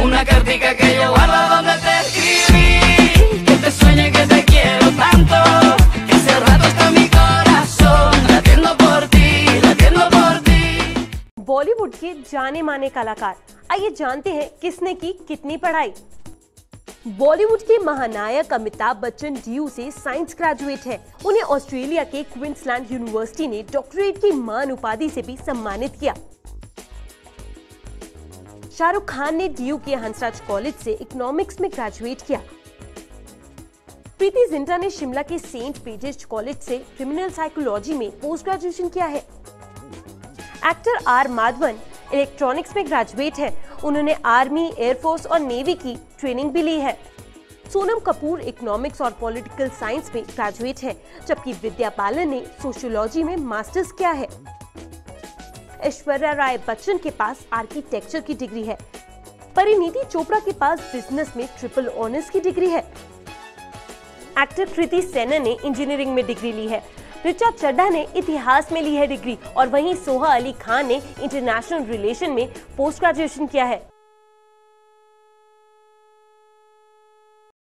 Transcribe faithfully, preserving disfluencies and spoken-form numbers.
una cartica que yo guardo donde te escribí, que te sueñe que te quiero tanto, que hace rato está mi corazón latiendo por ti, latiendo por ti। Bollywood के जाने माने कलाकार, आइए जानते हैं किसने की कितनी पढ़ाई। बॉलीवुड के महानायक अमिताभ बच्चन डी यू से साइंस ग्रेजुएट हैं। उन्हें ऑस्ट्रेलिया के क्वींसलैंड यूनिवर्सिटी ने डॉक्टरेट की मान उपाधि से भी सम्मानित किया। शाहरुख खान ने डी यू के हंसराज कॉलेज से इकोनॉमिक्स में ग्रेजुएट किया। प्रीति जिंटा ने शिमला के सेंट पीटर्स कॉलेज से क्रिमिनल साइकोलॉजी में पोस्ट ग्रेजुएशन किया है। एक्टर आर माधवन इलेक्ट्रॉनिक्स में ग्रेजुएट है। उन्होंने आर्मी, एयरफोर्स और नेवी की ट्रेनिंग भी ली है। सोनम कपूर इकोनॉमिक्स और पॉलिटिकल साइंस में ग्रेजुएट है, जबकि विद्या बालन ने सोशियोलॉजी में मास्टर्स किया है। ऐश्वर्या राय बच्चन के पास आर्किटेक्चर की डिग्री है। परिणीति चोपड़ा के पास बिजनेस में ट्रिपल ऑनर्स की डिग्री है। एक्टर कृति सेनन ने इंजीनियरिंग में डिग्री ली है। ऋचा चड्ढा ने इतिहास में ली है डिग्री और वहीं सोहा अली खान ने इंटरनेशनल रिलेशन में पोस्ट ग्रेजुएशन किया है।